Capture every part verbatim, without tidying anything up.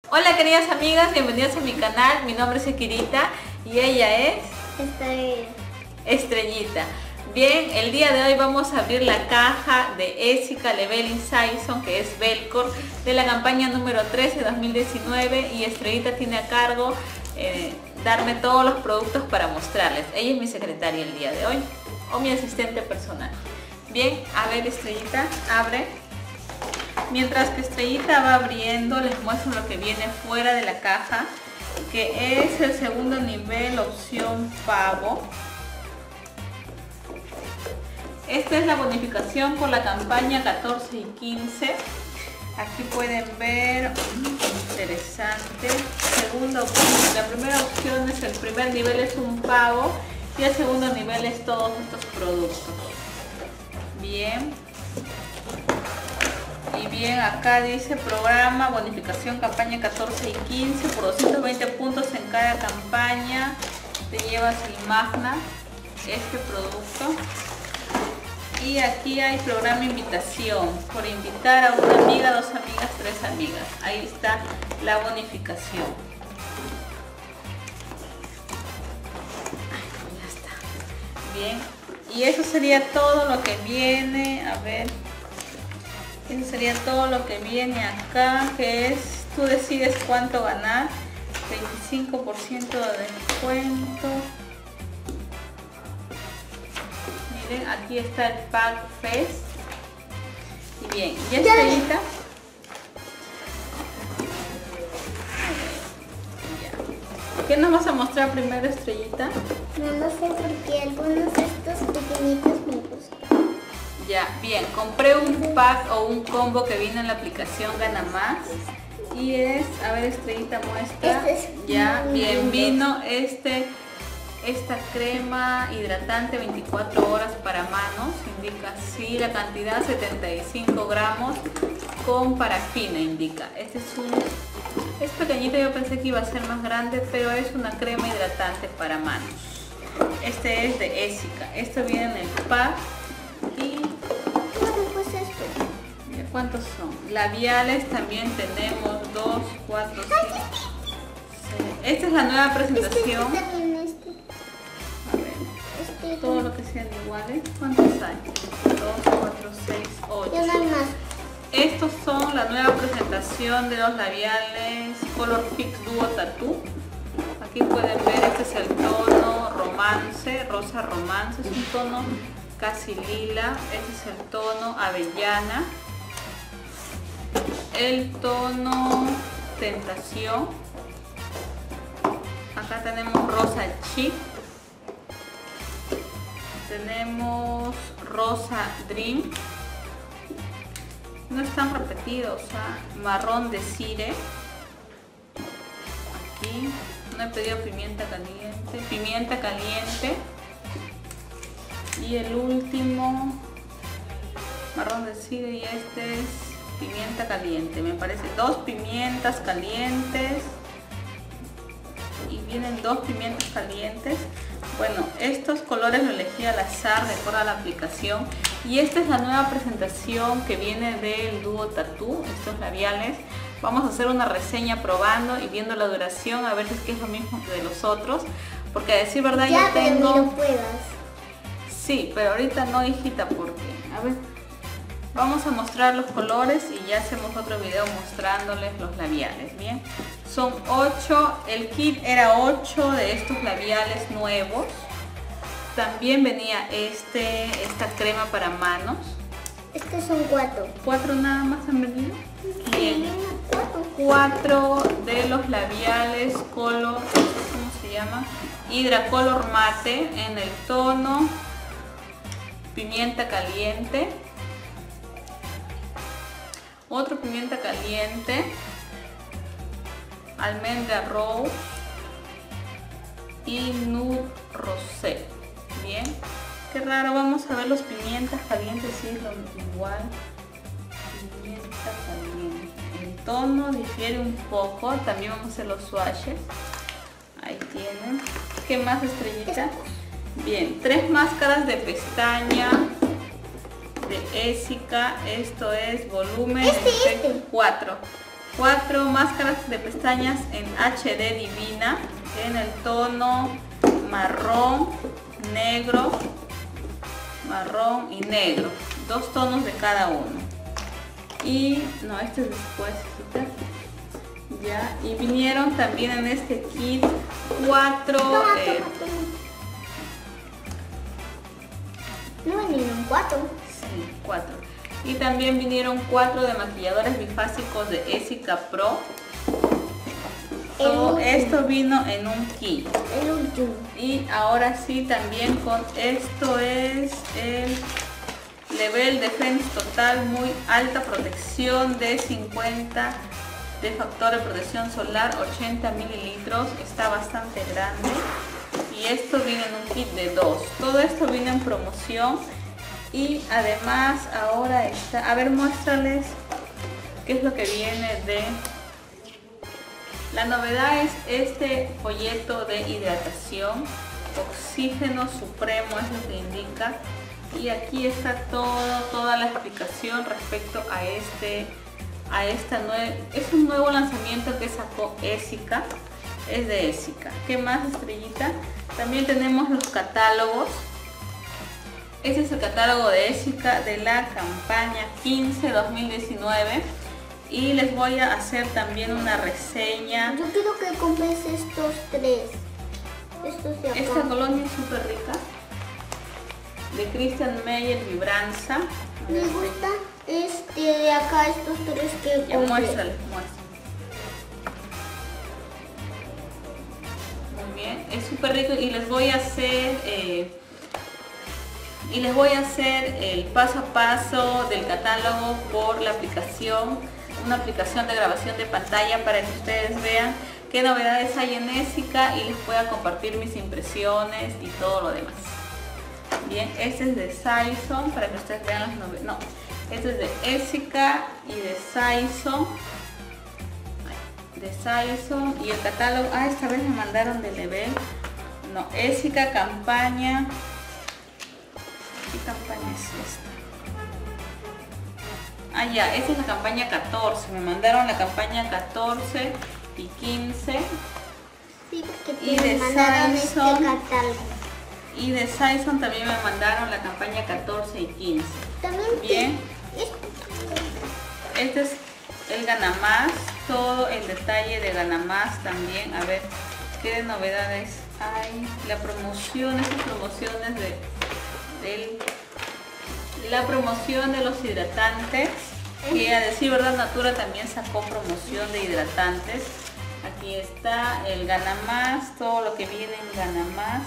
Hola queridas amigas, bienvenidas a mi canal. Mi nombre es Ekirita y ella es Estoy... Estrellita. Bien, el día de hoy vamos a abrir la caja de Essica Leveling Saison, que es Velcor, de la campaña número trece dos mil diecinueve, y Estrellita tiene a cargo eh, darme todos los productos para mostrarles. Ella es mi secretaria el día de hoy, o mi asistente personal. Bien, a ver Estrellita, abre. Mientras que Estrellita va abriendo, les muestro lo que viene fuera de la caja, que es el segundo nivel, opción pavo. Esta es la bonificación por la campaña catorce y quince. Aquí pueden ver, interesante. Segunda opción, la primera opción es el primer nivel, es un pavo, y el segundo nivel es todos estos productos. Bien. Y bien, acá dice programa, bonificación, campaña catorce y quince por doscientos veinte puntos en cada campaña. Te llevas el Magna, este producto. Y aquí hay programa invitación, por invitar a una amiga, dos amigas, tres amigas. Ahí está la bonificación. Ya está. Bien, y eso sería todo lo que viene. A ver. Eso sería todo lo que viene acá, que es, tú decides cuánto ganar, veinticinco por ciento de descuento. Miren, aquí está el Pack Fest. Y bien, ya Estrellita. ¿Qué nos vas a mostrar primero, Estrellita? No lo sé porque algunos de estos pequeñitos me gustan. Ya, bien, compré un pack o un combo que viene en la aplicación Gana Más. Y es, a ver Estrellita muestra. Este es ya, bien, lindo. vino este, esta crema hidratante veinticuatro horas para manos. Indica así la cantidad, setenta y cinco gramos con parafina, indica. Este es un, es pequeñito, yo pensé que iba a ser más grande, pero es una crema hidratante para manos. Este es de Essica. Esto viene en el pack. Y ¿cuántos son? Labiales también tenemos dos, cuatro, cinco, seis. Esta es la nueva presentación. Este, también este. A ver, Este, todo lo que sean iguales. ¿Cuántos hay? dos, cuatro, seis, ocho. Y una más. Estos son la nueva presentación de los labiales Color Fix Duo Tattoo. Aquí pueden ver, este es el tono romance, rosa romance, es un tono casi lila. Este es el tono avellana. El tono tentación. Acá tenemos rosa chic. Tenemos rosa dream. No están repetidos. ¿Ah? Marrón de cire. Aquí no he pedido pimienta caliente. Pimienta caliente. Y el último marrón de cire, y este es pimienta caliente, me parece. Dos pimientas calientes. Y vienen dos pimientas calientes. Bueno, estos colores los elegí al azar de acuerdo a la aplicación. Y esta es la nueva presentación que viene del Duo Tattoo, estos labiales. Vamos a hacer una reseña probando y viendo la duración, a ver si es que es lo mismo que de los otros. Porque a decir verdad ya, yo tengo... pero ni lo pruebas. Sí, pero ahorita no, hijita, porque... A ver... Vamos a mostrar los colores y ya hacemos otro video mostrándoles los labiales, ¿bien? Son ocho, el kit era ocho de estos labiales nuevos. También venía este, esta crema para manos. Estos son cuatro. ¿Cuatro nada más han venido? Bien. Sí, cuatro. Cuatro de los labiales color, ¿cómo se llama? Hydra Color Mate en el tono pimienta caliente. Otro pimienta caliente, almendra rose y nude rosé. Bien, qué raro, vamos a ver los pimientas calientes, si es lo igual. Pimienta caliente, el tono difiere un poco. También vamos a hacer los swatches. Ahí tienen. ¿Qué más, Estrellita? Bien, tres máscaras de pestaña de Essica. Esto es volumen este, este. cuatro. Cuatro máscaras de pestañas en H D Divina en el tono marrón, negro, marrón y negro. Dos tonos de cada uno. Y no, este es después, ya. Y vinieron también en este kit cuatro. Eh, no vinieron cuatro. Sí, cuatro. Y también vinieron cuatro de maquilladores bifásicos de Essica Pro. Todo esto vino en un kit. El último. Y ahora sí, también con esto es el Level Defense Total, muy alta protección de cincuenta de factor de protección solar, ochenta mililitros. Está bastante grande. Y esto viene en un kit de dos. Todo esto viene en promoción. Y además ahora está, a ver, muéstrales qué es lo que viene de... La novedad es este folleto de hidratación, oxígeno supremo es lo que indica. Y aquí está todo, toda la explicación respecto a este, a esta nueva, es un nuevo lanzamiento que sacó Essica, es de Essica. ¿Qué más, Estrellita? También tenemos los catálogos. Este es el catálogo de Essica de la campaña quince dos mil diecinueve y les voy a hacer también una reseña. Yo quiero que compres estos tres. Estos de acá. Esta colonia es súper rica, de Christian Meyer Vibranza. Me gusta este de acá, estos tres que Ya, compré. muéstrales, muéstrales. Muy bien, es súper rico y les voy a hacer eh, y les voy a hacer el paso a paso del catálogo por la aplicación, una aplicación de grabación de pantalla para que ustedes vean qué novedades hay en Essica y les pueda compartir mis impresiones y todo lo demás. Bien, este es de Saison para que ustedes vean las novedades. No, este es de Essica y de Saison. De Saison y el catálogo. Ah, esta vez me mandaron de Level. No, Essica campaña. ¿Qué campaña es esta? Ah, ya, esta es la campaña catorce. Me mandaron la campaña catorce y quince. Sí, porque Y te de mandaron este Saison. catálogo. Y de Saison también me mandaron la campaña catorce y quince. También Bien. te- Este es el Ganamás, todo el detalle de Ganamás también. A ver, qué novedades hay. La promoción, estas promociones de, del, la promoción de los hidratantes. Que a decir verdad, Natura también sacó promoción de hidratantes. Aquí está el Ganamás, todo lo que viene en Ganamás.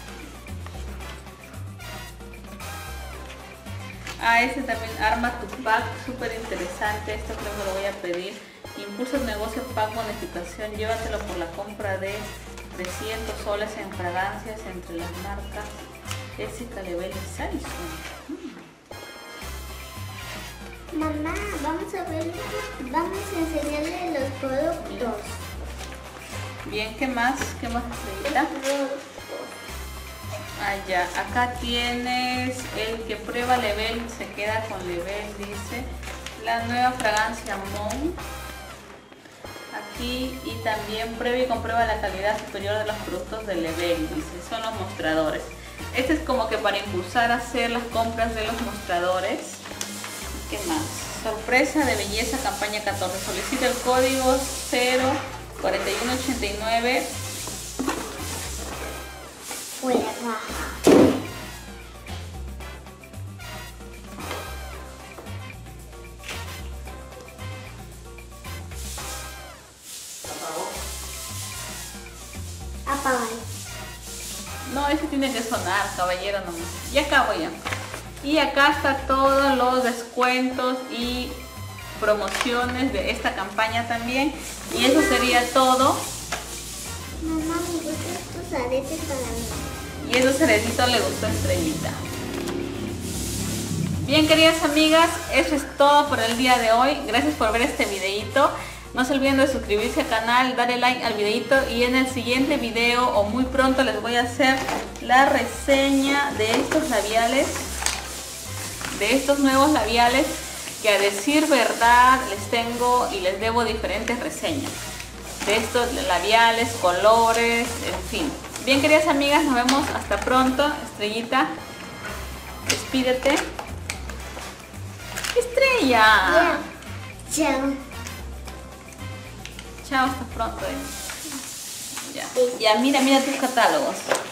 Ah, este también, Arma tu Pack, súper interesante, esto creo que lo voy a pedir. Impulsa tu negocio Pack Bonificación, llévatelo por la compra de trescientos soles en fragancias entre las marcas Essica, Level y Saison. Mm. Mamá, vamos a ver, vamos a enseñarle los productos. Bien, ¿qué más? ¿Qué más, Estrellita? Ah, ya, acá tienes el que prueba Level, se queda con Level, dice. La nueva fragancia Mon. Aquí, y también prueba y comprueba la calidad superior de los productos de Level, dice. Son los mostradores. Este es como que para impulsar a hacer las compras de los mostradores. ¿Qué más? Sorpresa de belleza, campaña catorce. Solicita el código cero cuarenta y uno ochenta y nueve. Fuera raja. Apagar. No, ese tiene que sonar, caballero, nomás. Y acabo ya. Y acá está todos los descuentos y promociones de esta campaña también. Y eso sería todo. Mamá, me gustan estos aretes para mí. Y esos cerecitos le gustó a Estrellita. Bien, queridas amigas, eso es todo por el día de hoy. Gracias por ver este videito. No se olviden de suscribirse al canal, darle like al videito y en el siguiente video o muy pronto les voy a hacer la reseña de estos labiales, de estos nuevos labiales que a decir verdad les tengo y les debo diferentes reseñas de estos labiales, colores, en fin. Bien, queridas amigas, nos vemos hasta pronto. Estrellita, despídete. Estrella. Chao. Chao, hasta pronto. Ya, ya, mira, mira tus catálogos.